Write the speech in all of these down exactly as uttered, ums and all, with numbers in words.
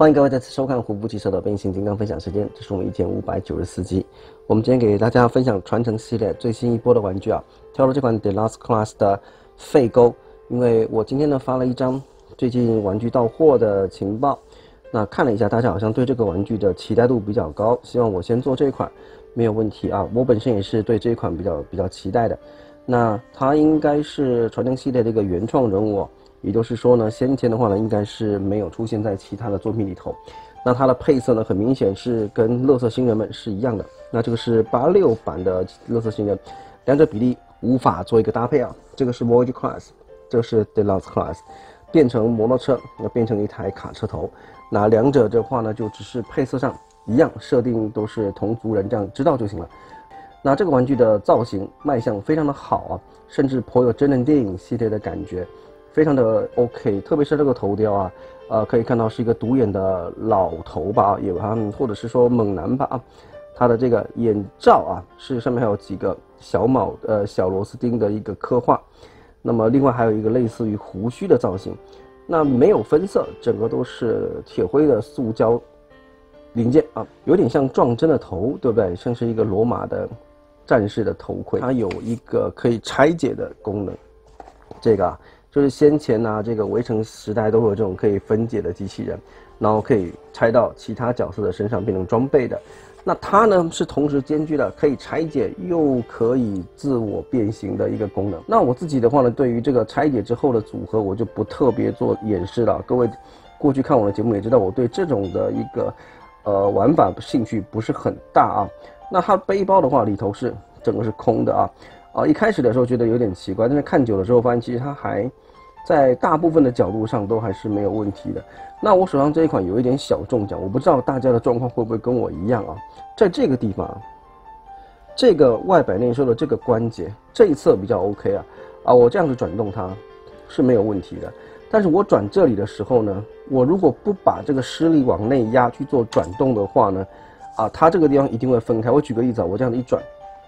欢迎各位再次收看胡夫汽车的变形金刚分享时间，这是我们一千五百九十四集。我们今天给大家分享传承系列最新一波的玩具啊，挑了这款 Deluxe Class 的废钩，因为我今天呢发了一张最近玩具到货的情报，那看了一下，大家好像对这个玩具的期待度比较高，希望我先做这一款没有问题啊。我本身也是对这一款比较比较期待的。那它应该是传承系列的一个原创人物、哦。也就是说呢，先前的话呢，应该是没有出现在其他的作品里头。那它的配色呢，很明显是跟乐色星人们是一样的。那这个是八六版的乐色星人，两者比例无法做一个搭配啊。这个是 Voyage Class， 这个是 Deluxe Class， 变成摩托车，要变成一台卡车头。那两者的话呢，就只是配色上一样，设定都是同族人，这样知道就行了。那这个玩具的造型卖相非常的好啊，甚至颇有真人电影系列的感觉。非常的 OK， 特别是这个头雕啊，呃，可以看到是一个独眼的老头吧，有他们或者是说猛男吧啊，他的这个眼罩啊，是上面还有几个小铆呃小螺丝钉的一个刻画，那么另外还有一个类似于胡须的造型，那没有分色，整个都是铁灰的塑胶零件啊，有点像撞针的头，对不对？像是一个罗马的战士的头盔，它有一个可以拆解的功能，这个啊。就是先前啊，这个围城时代都会有这种可以分解的机器人，然后可以拆到其他角色的身上变成装备的。那它呢是同时兼具了可以拆解又可以自我变形的一个功能。那我自己的话呢，对于这个拆解之后的组合，我就不特别做演示了。各位过去看我的节目也知道，我对这种的一个呃玩法兴趣不是很大啊。那它背包的话，里头是整个是空的啊。啊，一开始的时候觉得有点奇怪，但是看久了之后发现，其实它还在大部分的角度上都还是没有问题的。那我手上这一款有一点小中奖，我不知道大家的状况会不会跟我一样啊？在这个地方，这个外摆内收的这个关节这一侧比较 OK 啊，啊，我这样子转动它是没有问题的。但是我转这里的时候呢，我如果不把这个施力往内压去做转动的话呢，啊，它这个地方一定会分开。我举个例子啊，我这样子一转。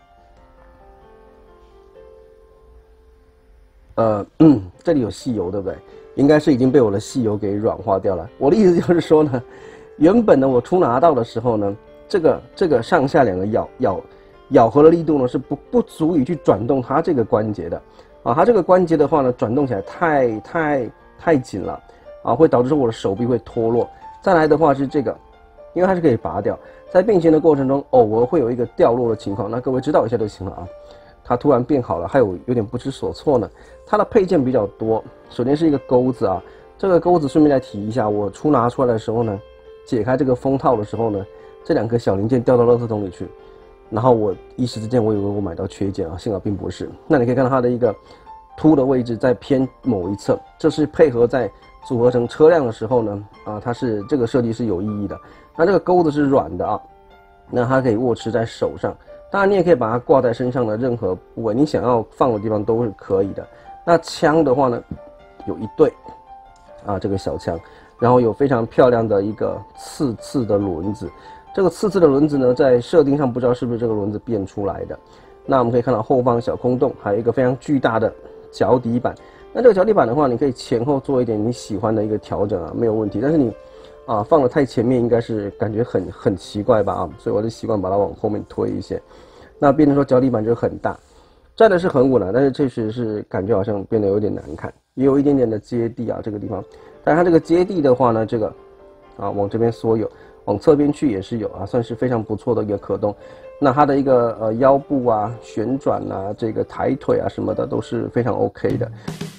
呃，嗯，这里有细油，对不对？应该是已经被我的细油给软化掉了。我的意思就是说呢，原本呢我初拿到的时候呢，这个这个上下两个咬咬咬合的力度呢是不不足以去转动它这个关节的啊。它这个关节的话呢，转动起来太太太紧了啊，会导致我的手臂会脱落。再来的话是这个，因为它是可以拔掉，在变形的过程中偶尔会有一个掉落的情况，那各位知道一下就行了啊。它突然变好了，还有有点不知所措呢。它的配件比较多，首先是一个钩子啊，这个钩子顺便再提一下，我初拿出来的时候呢，解开这个封套的时候呢，这两颗小零件掉到垃圾桶里去，然后我一时之间我以为我买到缺件啊，幸好并不是。那你可以看到它的一个凸的位置在偏某一侧，这是配合在组合成车辆的时候呢，啊，它是这个设计是有意义的。那这个钩子是软的啊，那它可以握持在手上。当然，你也可以把它挂在身上的任何部位，你想要放的地方都是可以的。那枪的话呢，有一对啊，这个小枪，然后有非常漂亮的一个刺刺的轮子。这个刺刺的轮子呢，在设定上不知道是不是这个轮子变出来的。那我们可以看到后方小空洞，还有一个非常巨大的脚底板。那这个脚底板的话，你可以前后做一点你喜欢的一个调整啊，没有问题。但是你啊，放的太前面应该是感觉很很奇怪吧啊，所以我就习惯把它往后面推一些。那变成说脚底板就很大，站的是很稳了，但是确实是感觉好像变得有点难看，也有一点点的接地啊这个地方。但它这个接地的话呢，这个啊往这边缩有，往侧边去也是有啊，算是非常不错的一个可动。那它的一个呃腰部啊、旋转啊、这个抬腿啊什么的都是非常 OK 的。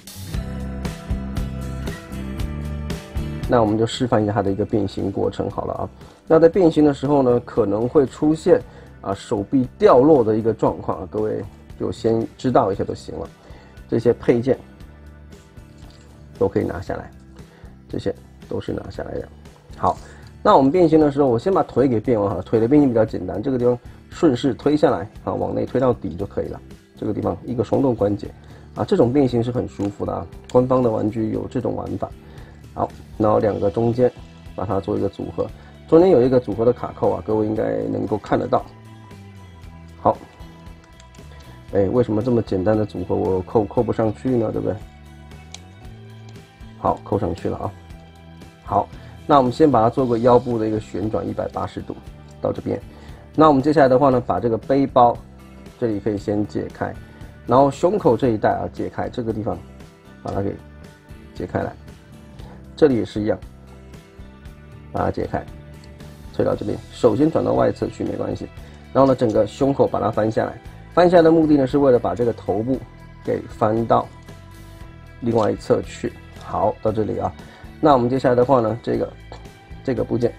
那我们就示范一下它的一个变形过程好了啊。那在变形的时候呢，可能会出现啊手臂掉落的一个状况啊，各位就先知道一下就行了。这些配件都可以拿下来，这些都是拿下来的。好，那我们变形的时候，我先把腿给变完好了。腿的变形比较简单，这个地方顺势推下来啊，往内推到底就可以了。这个地方一个双动关节啊，这种变形是很舒服的啊。官方的玩具有这种玩法。好，然后两个中间把它做一个组合，中间有一个组合的卡扣啊，各位应该能够看得到。好，哎，为什么这么简单的组合我扣扣不上去呢？对不对？好，扣上去了啊。好， 那我们先把它做个腰部的一个旋转一百八十度到这边。那我们接下来的话呢，把这个背包这里可以先解开，然后胸口这一带啊解开，这个地方把它给解开来，这里也是一样，把它解开，推到这边。手先转到外侧去没关系，然后呢，整个胸口把它翻下来。翻下来的目的呢，是为了把这个头部给翻到另外一侧去。好，到这里啊。那我们接下来的话呢，这个这个部件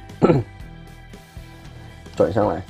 转上来，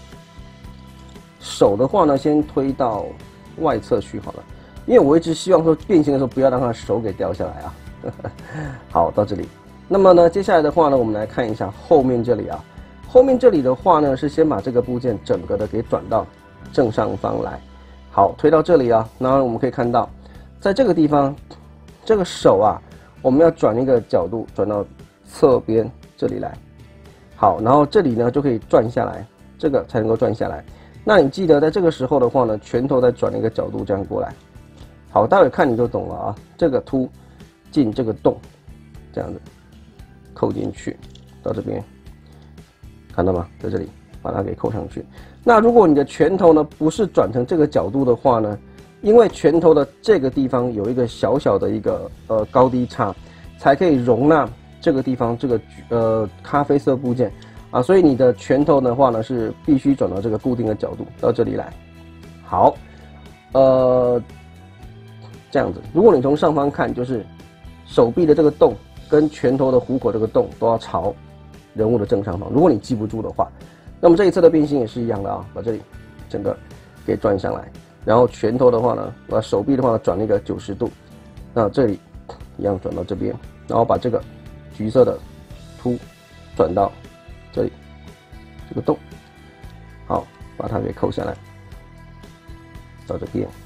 手的话呢，先推到外侧去好了，因为我一直希望说变形的时候不要让它手给掉下来啊。好，到这里。那么呢，接下来的话呢，我们来看一下后面这里啊。后面这里的话呢，是先把这个部件整个的给转到正上方来。好，推到这里啊，然后我们可以看到，在这个地方，这个手啊，我们要转一个角度，转到侧边这里来。好，然后这里呢就可以转下来，这个才能够转下来。那你记得在这个时候的话呢，拳头再转一个角度这样过来。好，待会看你就懂了啊。这个凸进这个洞，这样子扣进去，到这边。看到吗？在这里把它给扣上去。那如果你的拳头呢不是转成这个角度的话呢，因为拳头的这个地方有一个小小的一个呃高低差，才可以容纳这个地方这个呃咖啡色部件啊，所以你的拳头的话呢是必须转到这个固定的角度到这里来。好，呃，这样子。如果你从上方看，就是手臂的这个洞跟拳头的虎口这个洞都要朝人物的正上方。如果你记不住的话，那么这一侧的变形也是一样的啊，把这里整个给转上来，然后拳头的话呢，把手臂的话呢转一个九十度，那这里一样转到这边，然后把这个橘色的凸转到这里这个洞，好，把它给扣下来，到这边，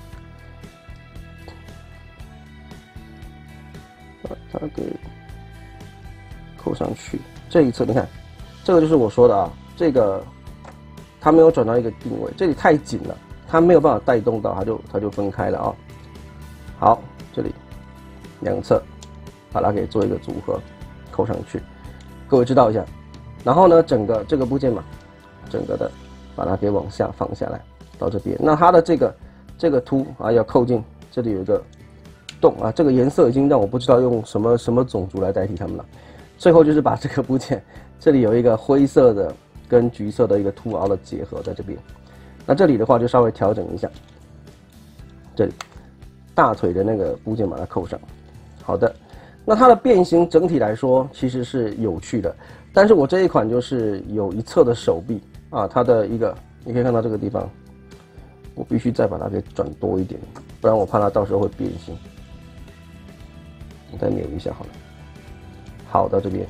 把它给扣上去。这一侧你看，这个就是我说的啊，这个它没有转到一个定位，这里太紧了，它没有办法带动到，它就它就分开了啊。好，这里两侧把它给做一个组合，扣上去，各位知道一下。然后呢，整个这个部件嘛，整个的把它给往下放下来，到这边。那它的这个这个凸啊要扣进，这里有一个洞啊，这个颜色已经让我不知道用什么什么种族来代替它们了。最后就是把这个部件，这里有一个灰色的跟橘色的一个凸凹的结合在这边。那这里的话就稍微调整一下，这里大腿的那个部件把它扣上。好的，那它的变形整体来说其实是有趣的，但是我这一款就是有一侧的手臂啊，它的一个你可以看到这个地方，我必须再把它给转多一点，不然我怕它到时候会变形。我再扭一下好了。好，到这边，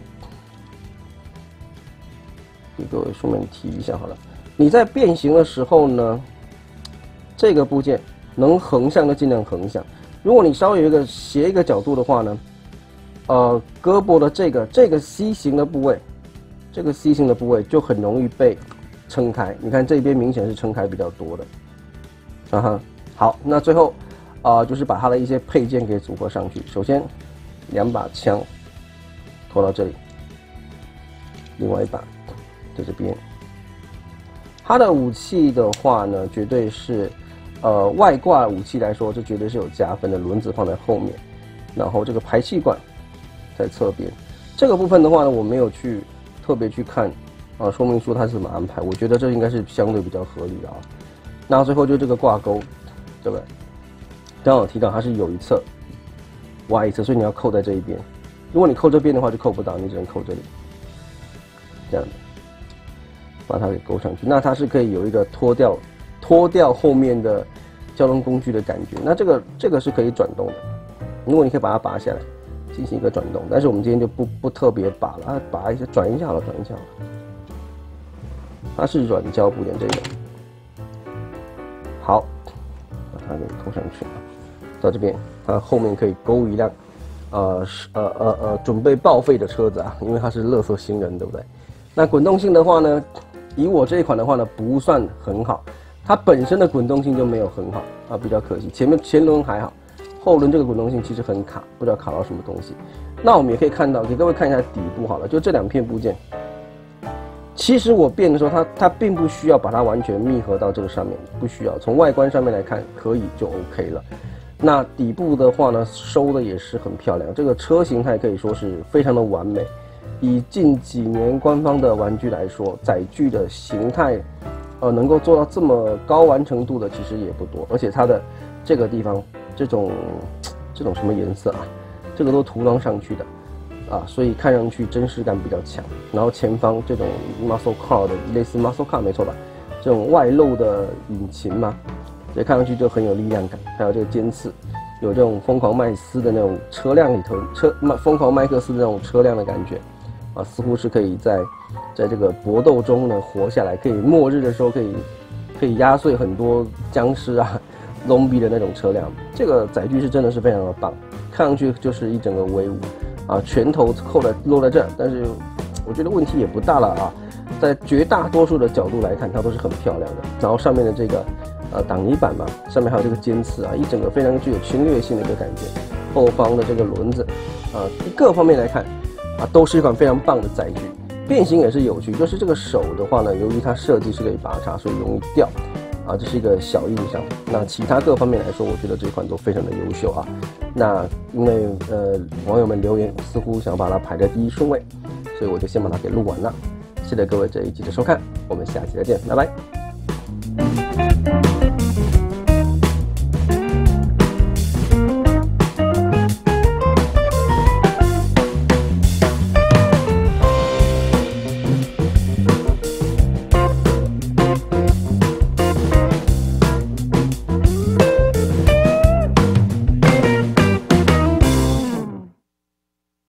给各位书面提一下好了。你在变形的时候呢，这个部件能横向就尽量横向。如果你稍微有一个斜一个角度的话呢，呃，胳膊的这个这个 C 型的部位，这个 C 型的部位就很容易被撑开。你看这边明显是撑开比较多的。啊哈，好，那最后啊、呃，就是把它的一些配件给组合上去。首先，两把枪。拖到这里，另外一把在这边。它的武器的话呢，绝对是，呃，外挂武器来说，这绝对是有加分的。轮子放在后面，然后这个排气管在侧边。这个部分的话呢，我没有去特别去看啊说明书它是怎么安排，我觉得这应该是相对比较合理的啊。那最后就这个挂钩，对不对？刚刚有提到它是有一侧挖一侧，所以你要扣在这一边。如果你扣这边的话就扣不到，你只能扣这里，这样子把它给勾上去。那它是可以有一个脱掉脱掉后面的交通工具的感觉。那这个这个是可以转动的，如果你可以把它拔下来进行一个转动，但是我们今天就不不特别拔了，啊，拔一下转一下好了，转一下好了。它是软胶部件这个，好，把它给扣上去，到这边它后面可以勾一辆。呃呃呃呃，准备报废的车子啊，因为它是垃圾新人，对不对？那滚动性的话呢，以我这一款的话呢，不算很好，它本身的滚动性就没有很好啊，比较可惜。前面前轮还好，后后轮这个滚动性其实很卡，不知道卡到什么东西。那我们也可以看到，给各位看一下底部好了，就这两片部件。其实我变的时候，它它并不需要把它完全密合到这个上面，不需要。从外观上面来看，可以就 OK 了。那底部的话呢，收的也是很漂亮，这个车形态可以说是非常的完美。以近几年官方的玩具来说，载具的形态，呃，能够做到这么高完成度的其实也不多，而且它的这个地方这种这种什么颜色啊，这个都涂装上去的。啊，所以看上去真实感比较强。然后前方这种 muscle car 的类似 muscle car 没错吧？这种外露的引擎嘛，这看上去就很有力量感。还有这个尖刺，有这种疯狂麦斯的那种车辆里头车疯狂麦克斯的那种车辆的感觉。啊，似乎是可以在在这个搏斗中呢活下来，可以末日的时候可以可以压碎很多僵尸啊、zombie 的那种车辆。这个载具是真的是非常的棒，看上去就是一整个威武。啊，拳头扣在落在这，但是我觉得问题也不大了啊。在绝大多数的角度来看，它都是很漂亮的。然后上面的这个呃挡泥板嘛，上面还有这个尖刺啊，一整个非常具有侵略性的一个感觉。后方的这个轮子啊，各方面来看啊，都是一款非常棒的载具。变形也是有趣，就是这个手的话呢，由于它设计是可以拔插，所以容易掉。啊，这是一个小印象。那其他各方面来说，我觉得这款都非常的优秀啊。那因为呃网友们留言似乎想把它排在第一顺位，所以我就先把它给录完了。谢谢各位这一集的收看，我们下期再见，拜拜。